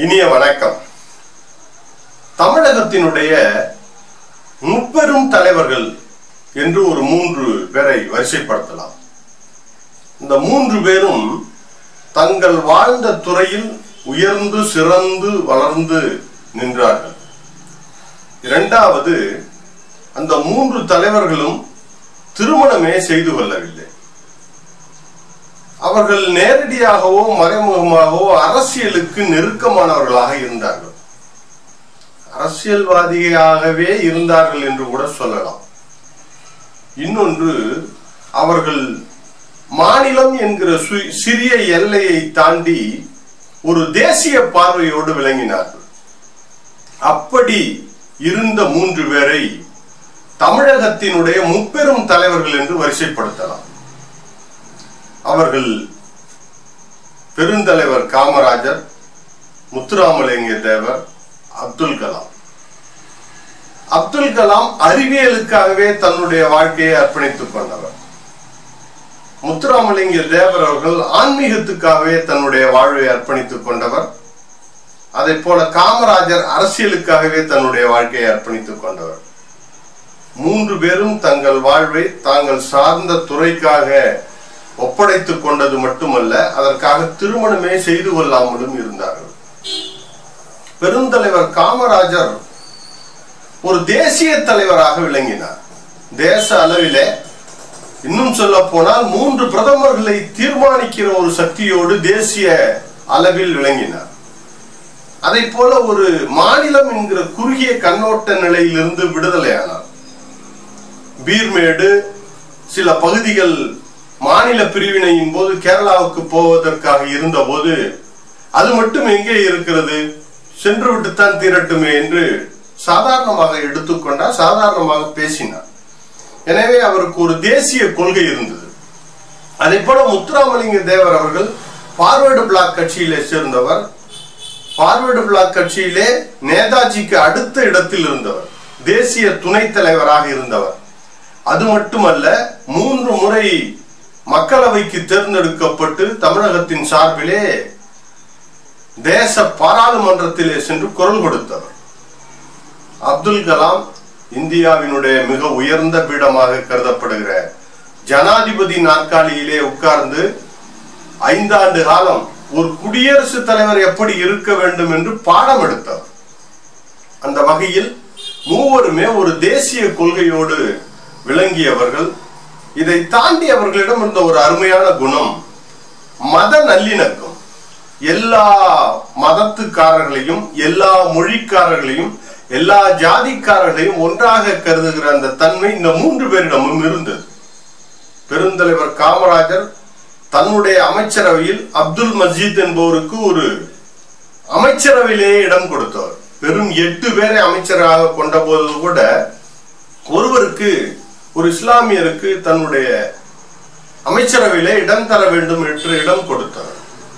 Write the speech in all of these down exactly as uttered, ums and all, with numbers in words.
இனிய வணக்கம். தமிழகத்தினுடைய முப்பெரும் தலைவர்கள் என்று ஒரு மூன்று பேரை வரிசைப்படுத்தலாம். இந்த மூன்று பேரும் தங்கள் வாழ்ந்த துறையில் உயர்ந்து சிறந்து வளர்ந்து நின்றார்கள். இரண்டாவது, அந்த மூன்று தலைவர்களும் திருமணமே செய்து கொள்ளவில்லை. அவர்கள் நேரடியாகவோ மறைமுகமாகவோ அரசியலுக்கு நெருக்கமானவர்களாக இருந்தார்கள். அரசியல்வாதியாகவே இருந்தார்கள் என்று கூட சொல்லலாம். இன்னொன்று, அவர்கள் மாநிலம் என்கிற சிறிய எல்லையை தாண்டி ஒரு தேசிய பார்வையோடு விளங்கினார்கள். அப்படி இருந்த மூன்று பேரை தமிழகத்தினுடைய முப்பெரும் தலைவர்கள் என்று வரிசைப்படுத்தலாம். அவர்கள் பெருந்தலைவர் காமராஜர், முத்துராமலிங்க தேவர், அப்துல் கலாம். அப்துல் கலாம் அறிவியலுக்காகவே தன்னுடைய வாழ்க்கையை அர்ப்பணித்துக் கொண்டவர். முத்துராமலிங்க தேவர் அவர்கள் ஆன்மீகத்துக்காகவே தன்னுடைய வாழ்வை அர்ப்பணித்துக் கொண்டவர். அதை போல காமராஜர் அரசியலுக்காகவே தன்னுடைய வாழ்க்கையை அர்ப்பணித்துக் கொண்டவர். மூன்று பேரும் தங்கள் வாழ்வை தாங்கள் சார்ந்த துறைக்காக ஒப்படைத்துக் கொண்டது மட்டுமல்ல, அதற்காக திருமணமே செய்து கொள்ளாமலும் இருந்தார்கள். பெருந்தலைவர் காமராஜர் ஒரு தேசிய தலைவராக விளங்கினார். தேச அளவிலே, இன்னும் சொல்ல போனால் மூன்று பிரதமர்களை தீர்மானிக்கிற ஒரு சக்தியோடு தேசிய அளவில் விளங்கினார். அதை போல ஒரு மாநிலம் என்கிற குறுகிய கண்ணோட்ட நிலையிலிருந்து விடுதலையானார். பீர்மேடு சில பகுதிகள் மாநில பிரிவினையின் போது கேரளாவுக்கு போவதற்காக இருந்த போது அது மட்டும் எங்கே இருக்கிறது, சென்று விட்டுத்தான் தீரட்டுமே என்று சாதாரணமாக எடுத்துக்கொண்டார், சாதாரணமாக பேசினார். எனவே அவருக்கு ஒரு தேசிய கொள்கை இருந்தது. அதை போல முத்துராமலிங்க தேவர் அவர்கள் பார்வர்டு பிளாக் கட்சியிலே சேர்ந்தவர். பார்வர்டு பிளாக் கட்சியிலே நேதாஜிக்கு அடுத்த இடத்தில் இருந்தவர், தேசிய துணைத் தலைவராக இருந்தவர். அது மட்டுமல்ல, மூன்று முறை மக்களவைக்கு தேர்ந்தெடுக்கப்பட்டு தமிழகத்தின் சார்பிலே தேச பாராளுமன்றத்திலே சென்று குரல் கொடுத்தவர். அப்துல் கலாம் இந்தியாவினுடைய மிக உயர்ந்த பீடமாக கருதப்படுகிற ஜனாதிபதி நாற்காலியிலே உட்கார்ந்து ஐந்தாண்டு காலம் ஒரு குடியரசுத் தலைவர் எப்படி இருக்க வேண்டும் என்று பாடம் எடுத்தவர். அந்த வகையில் மூவருமே ஒரு தேசிய கொள்கையோடு விளங்கியவர்கள். இதை தாண்டி அவர்களிடம் இருந்த ஒரு அருமையான குணம் மத நல்லிணக்கம். எல்லா மதத்துக்காரர்களையும், எல்லா மொழிக்காரர்களையும், எல்லா ஜாதிக்காரர்களையும் ஒன்றாக கருதுகிற அந்த தன்மை இந்த மூன்று பேரிடமும் இருந்தது. பெருந்தலைவர் காமராஜர் தன்னுடைய அமைச்சரவையில் அப்துல் மஜீத் என்பவருக்கு ஒரு அமைச்சரவையிலேயே இடம் கொடுத்தவர். வெறும் எட்டு பேரை அமைச்சராக கொண்ட போது கூட ஒருவருக்கு, ஒரு இஸ்லாமியருக்கு தன்னுடைய அமைச்சரவையிலே இடம் தர வேண்டும் என்று இடம் கொடுத்தவர்.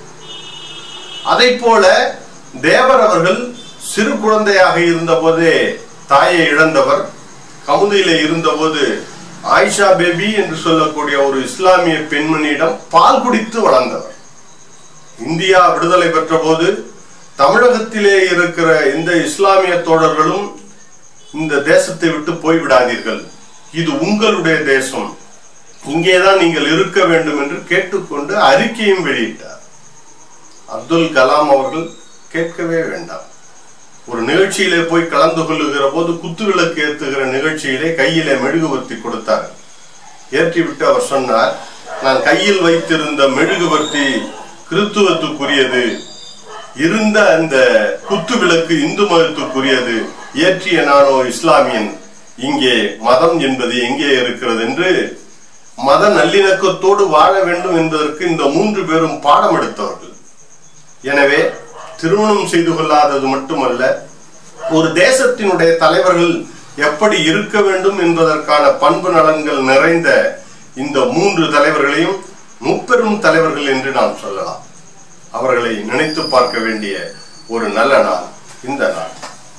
அதை போல தேவர் அவர்கள் சிறு குழந்தையாக இருந்த போதே தாயை இழந்தவர். கமுதியிலே இருந்த போது ஆயிஷா பேபி என்று சொல்லக்கூடிய ஒரு இஸ்லாமிய பெண்மணியிடம் பால் குடித்து வளர்ந்தவர். இந்தியா விடுதலை பெற்ற போது தமிழகத்திலே இருக்கிற இந்த இஸ்லாமிய தோழர்களும் இந்த தேசத்தை விட்டு போய்விடாதீர்கள், இது உங்களுடைய தேசம், இங்கேதான் நீங்கள் இருக்க வேண்டும் என்று கேட்டுக்கொண்டு அறிக்கையும் வெளியிட்டார். அப்துல் கலாம் அவர்கள் கேட்கவே வேண்டாம். ஒரு நிகழ்ச்சியிலே போய் கலந்து கொள்ளுகிற போது குத்துவிளக்கு ஏற்றுகிற நிகழ்ச்சியிலே கையிலே மெழுகுவர்த்தி கொடுத்தார். ஏற்றிவிட்டு அவர் சொன்னார், நான் கையில் வைத்திருந்த மெழுகுவர்த்தி கிறித்துவத்துக்குரியது, இருந்த அந்த குத்து விளக்கு இந்து மதத்துக்குரியது, ஏற்றிய நானோ இஸ்லாமியன், இங்கே மதம் என்பது எங்கே இருக்கிறது என்று மத நல்லிணக்கத்தோடு வாழ வேண்டும் என்பதற்கு இந்த மூன்று பேரும் பாடம் எடுத்தவர்கள். எனவே திருமணம் செய்து கொள்ளாதது மட்டுமல்ல, ஒரு தேசத்தினுடைய தலைவர்கள் எப்படி இருக்க வேண்டும் என்பதற்கான பண்பு நலன்கள் நிறைந்த இந்த மூன்று தலைவர்களையும் முப்பெரும் தலைவர்கள் என்று நாம் சொல்லலாம். அவர்களை நினைத்து பார்க்க வேண்டிய ஒரு நல்ல நாள் இந்த நாள்.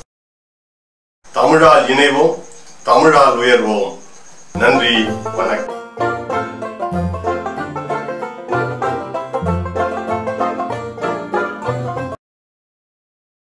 தமிழால் இணைவோம், தமிழால் உயர்வோம். நன்றி, வணக்கம்.